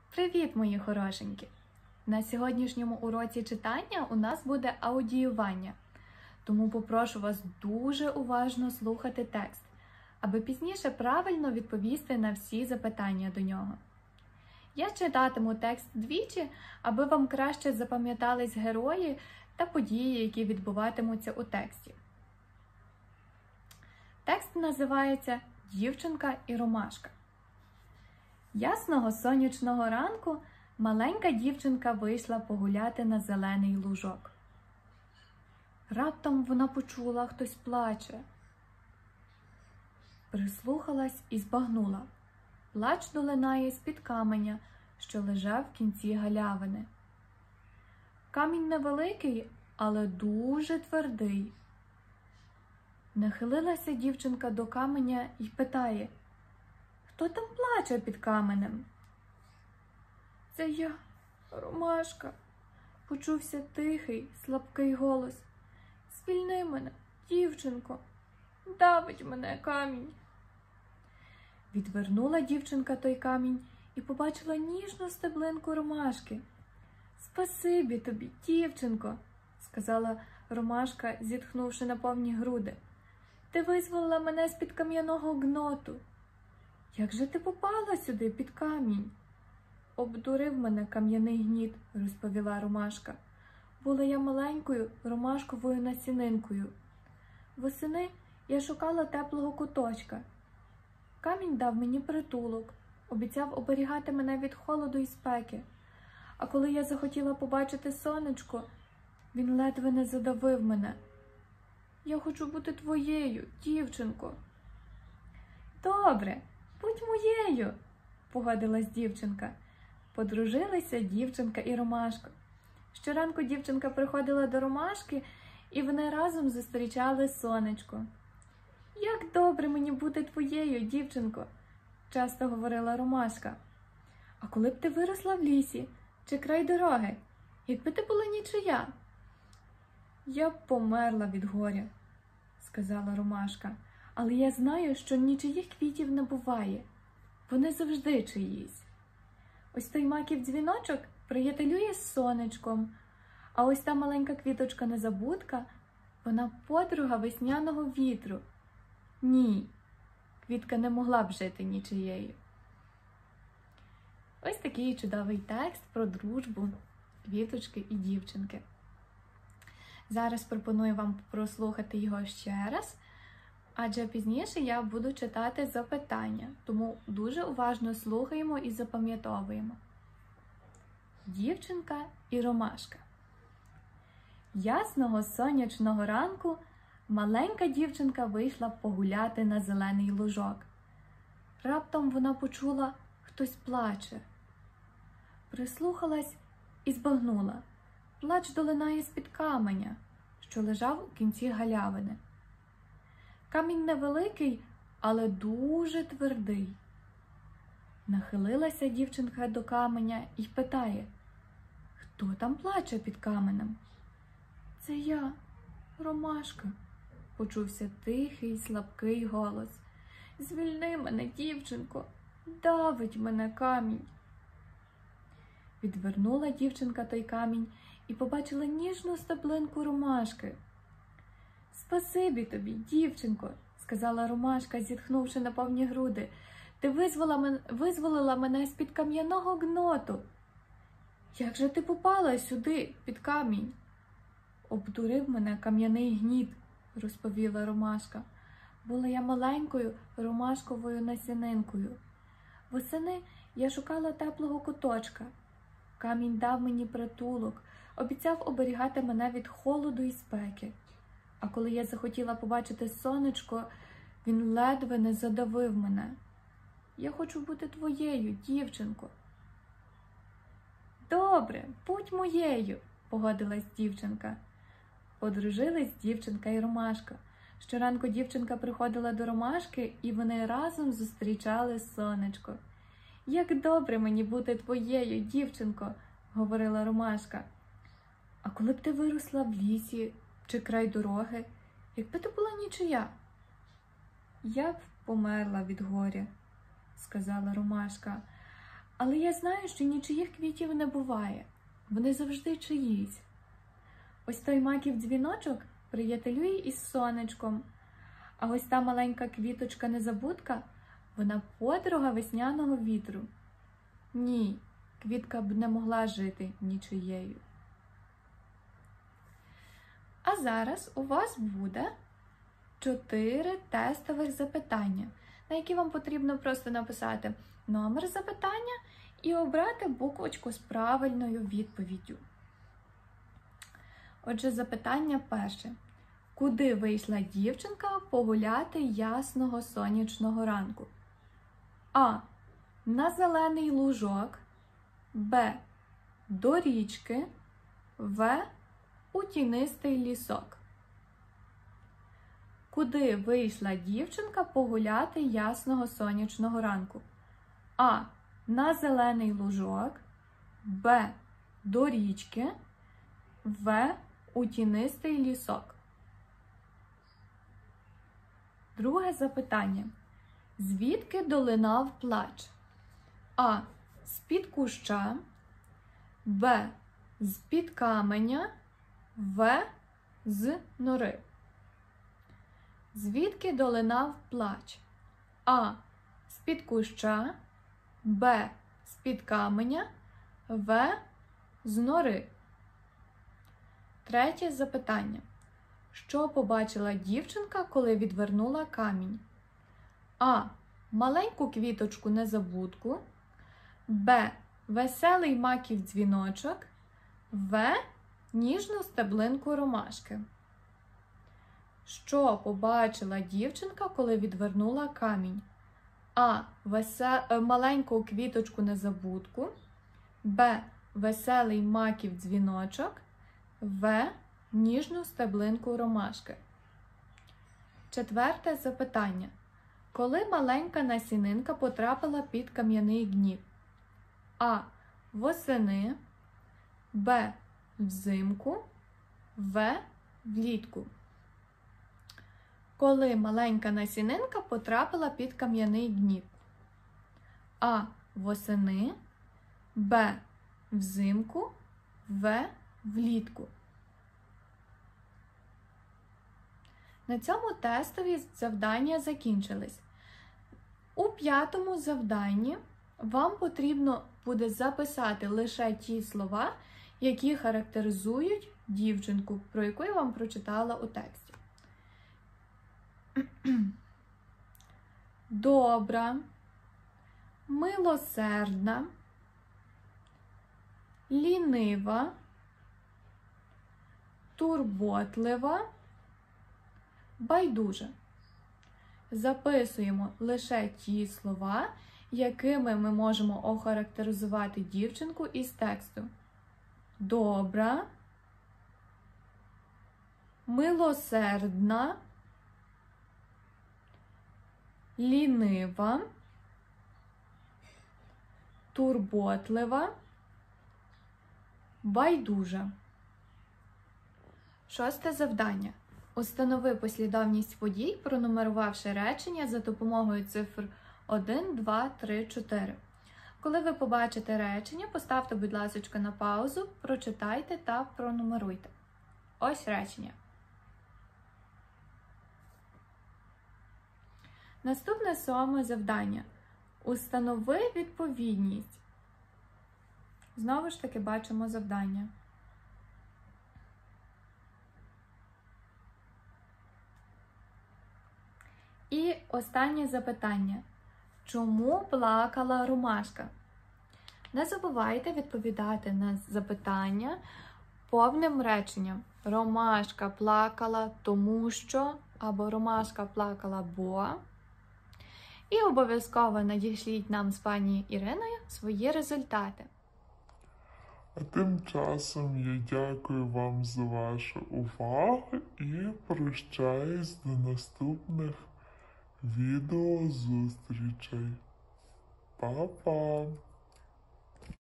Привіт, мої хорошенькі! На сьогоднішньому уроці читання у нас буде аудіювання, тому попрошу вас дуже уважно слухати текст, аби пізніше правильно відповісти на всі запитання до нього. Я читатиму текст двічі, аби вам краще запам'ятались герої та події, які відбуватимуться у тексті. Текст називається «Дівчинка і ромашка». Ясного сонячного ранку маленька дівчинка вийшла погуляти на зелений лужок. Раптом вона почула, хтось плаче. Прислухалась і збагнула. Плач долинає з-під каменя, що лежав в кінці галявини. Камінь невеликий, але дуже твердий. Нахилилася дівчинка до каменя і питає: «Хто там плаче під каменем?» «Це я, Ромашка», – почувся тихий, слабкий голос. «Звільни мене, дівчинко, давить мене камінь». Відвернула дівчинка той камінь і побачила ніжну стеблинку ромашки. «Спасибі тобі, дівчинко», – сказала Ромашка, зітхнувши на повні груди. «Ти визволила мене з-під кам'яного гноту». «Як же ти попала сюди під камінь?» «Обдурив мене кам'яний гніт», – розповіла Ромашка. «Була я маленькою ромашковою насінинкою. Восени я шукала теплого куточка. Камінь дав мені притулок, обіцяв оберігати мене від холоду і спеки. А коли я захотіла побачити сонечко, він ледве не задавив мене. Я хочу бути твоєю, дівчинко». «Добре, будь моєю», – погодилась дівчинка. Подружилися дівчинка і Ромашка. Щоранку дівчинка приходила до Ромашки, і вони разом зустрічали сонечко. «Як добре мені бути твоєю, дівчинко», – часто говорила Ромашка. «А коли б ти виросла в лісі чи край дороги, якби ти була нічия?» «Я б померла від горя», – сказала Ромашка. «Але я знаю, що нічиїх квітів не буває. Вони завжди чиїсь. Ось той маків дзвіночок приятелює з сонечком, а ось та маленька квіточка-незабудка, вона подруга весняного вітру. Ні, квітка не могла б жити нічиєю». Ось такий чудовий текст про дружбу квіточки і дівчинки. Зараз пропоную вам прослухати його ще раз, адже пізніше я буду читати запитання, тому дуже уважно слухаємо і запам'ятовуємо. Дівчинка і Ромашка. Ясного сонячного ранку маленька дівчинка вийшла погуляти на зелений лужок. Раптом вона почула, хтось плаче. Прислухалась і збагнула. Плач долинає з-під каменя, що лежав у кінці галявини. Камінь невеликий, але дуже твердий. Нахилилася дівчинка до каменя і питає: «Хто там плаче під каменем?» «Це я, Ромашка», – почувся тихий, слабкий голос. «Звільни мене, дівчинко, давить мене камінь». Відвернула дівчинка той камінь і побачила ніжну стеблинку ромашки. «Спасибі тобі, дівчинко», – сказала Ромашка, зітхнувши на повні груди. «Ти визволила мене з-під кам'яного гноту». «Як же ти попала сюди, під камінь?» «Обдурив мене кам'яний гніт», – розповіла Ромашка. «Була я маленькою ромашковою насінинкою. Восени я шукала теплого куточка. Камінь дав мені притулок, обіцяв оберігати мене від холоду і спеки. А коли я захотіла побачити сонечко, він ледве не задавив мене. Я хочу бути твоєю, дівчинко». «Добре, будь моєю», – погодилась дівчинка. Подружились дівчинка і Ромашка. Щоранку дівчинка приходила до Ромашки, і вони разом зустрічали сонечко. «Як добре мені бути твоєю, дівчинко», – говорила Ромашка. «А коли б ти виросла в лісі чи край дороги, якби ти була нічия?» «Я б померла від горя», – сказала Ромашка. Але я знаю, що нічиїх квітів не буває. Вони завжди чиїсь. Ось той маків дзвіночок приятелює із сонечком. А ось та маленька квіточка-незабудка, вона подруга весняного вітру. Ні, квітка б не могла жити нічиєю. А зараз у вас буде 4 тестових запитання, на які вам потрібно просто написати номер запитання і обрати буквочку з правильною відповіддю. Отже, запитання перше. Куди вийшла дівчинка погуляти ясного сонячного ранку? А. На зелений лужок. Б. До річки. В. У тінистий лісок. Куди вийшла дівчинка погуляти ясного сонячного ранку? А. На зелений лужок. Б. До річки. В. У тінистий лісок. Друге запитання. Звідки долинав плач? А. З-під куща. Б. З-під каменя. В. З нори. Звідки долинав плач? А. З-під куща. Б. З-під каменя. В. З нори. Третє запитання. Що побачила дівчинка, коли відвернула камінь? А. Маленьку квіточку-незабудку. Б. Веселий маків дзвіночок. В. Ніжну стеблинку ромашки. Що побачила дівчинка, коли відвернула камінь? А. Маленьку квіточку-незабудку. Б. Веселий маків дзвіночок. В. Ніжну стеблинку ромашки. Четверте запитання. Коли маленька насінинка потрапила під кам'яний гнів? А. Восени. Б. Взимку. В. Влітку. Коли маленька насінинка потрапила під кам'яний гнів? А. Восени. Б. Взимку. В. Влітку. На цьому тестові завдання закінчились. У 5-му завданні вам потрібно буде записати лише ті слова, які характеризують дівчинку, про яку я вам прочитала у тексті. Добра, милосердна, лінива, турботлива, байдужа. Записуємо лише ті слова, якими ми можемо охарактеризувати дівчинку із тексту. Добра, милосердна, лінива, турботлива, байдужа. 6-те завдання. Установи послідовність подій, пронумерувавши речення за допомогою цифр 1, 2, 3, 4. Коли ви побачите речення, поставте, будь ласка, на паузу, прочитайте та пронумеруйте. Ось речення. Наступне 7-ме завдання. Установи відповідність. Знову ж таки бачимо завдання. І останнє запитання. Чому плакала ромашка? Не забувайте відповідати на запитання повним реченням. Ромашка плакала тому що, або ромашка плакала бо. І обов'язково надішліть нам з пані Іриною свої результати. А тим часом я дякую вам за вашу увагу і прощаюсь до наступних відеозустрічей. Па-па!